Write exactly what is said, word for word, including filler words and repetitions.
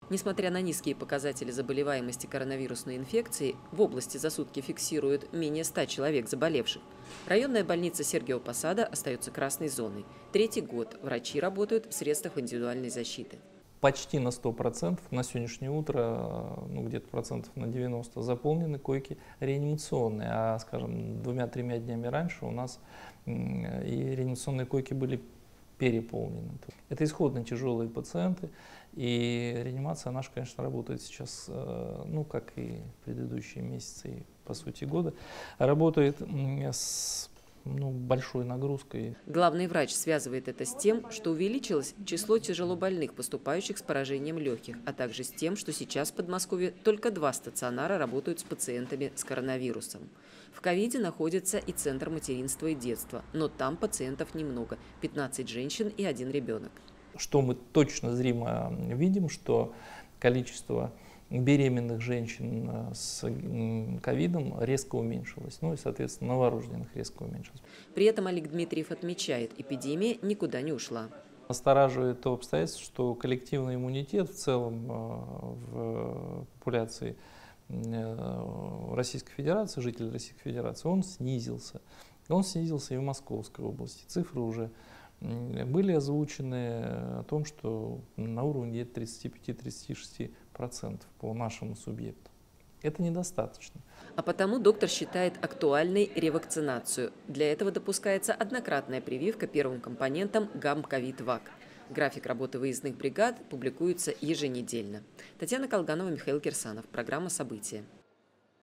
Несмотря на низкие показатели заболеваемости коронавирусной инфекцией, в области за сутки фиксируют менее ста человек заболевших. Районная больница Сергиева Посада остается красной зоной. Третий год врачи работают в средствах индивидуальной защиты. Почти на сто процентов на сегодняшнее утро, ну где-то процентов на девяносто, заполнены койки реанимационные. А, скажем, двумя-тремя днями раньше у нас и реанимационные койки были переполнены. Это исходно тяжелые пациенты, и реанимация наша, конечно, работает сейчас, ну, как и в предыдущие месяцы, и по сути года, работает с ну, большой нагрузкой. Главный врач связывает это с тем, что увеличилось число тяжелобольных, поступающих с поражением легких, а также с тем, что сейчас в Подмосковье только два стационара работают с пациентами с коронавирусом. В ковиде находится и Центр материнства и детства, но там пациентов немного – пятнадцать женщин и один ребенок. Что мы точно зримо видим, что количество беременных женщин с ковидом резко уменьшилось, ну и, соответственно, новорожденных резко уменьшилось. При этом Олег Дмитриев отмечает, эпидемия никуда не ушла. Настораживает то обстоятельство, что коллективный иммунитет в целом в популяции Российской Федерации, жителей Российской Федерации, он снизился. Он снизился и в Московской области. Цифры уже были озвучены о том, что на уровне где-то тридцати пяти — тридцати шести процентов по нашему субъекту. Это недостаточно. А потому доктор считает актуальной ревакцинацию. Для этого допускается однократная прививка первым компонентом гамма-ковид-вак. График работы выездных бригад публикуется еженедельно. Татьяна Колганова, Михаил Кирсанов. Программа «События».